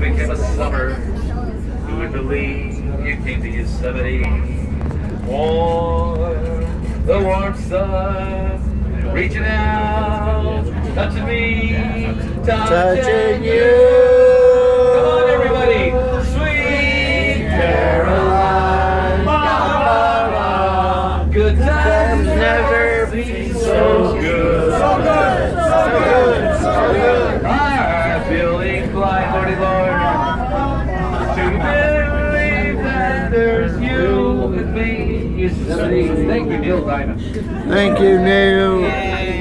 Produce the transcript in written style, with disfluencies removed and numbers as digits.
became a summer. Who would believe you came to Yosemite? Warm, the warm sun, reaching out, touching me, touching you. Come on, everybody. Sweet Caroline, good times never been so good. So good, so good, so good. I'm feeling blind, Lordy Lord, to believe that there's you and me. Thank you, Neil Diamond. Thank you, Neil.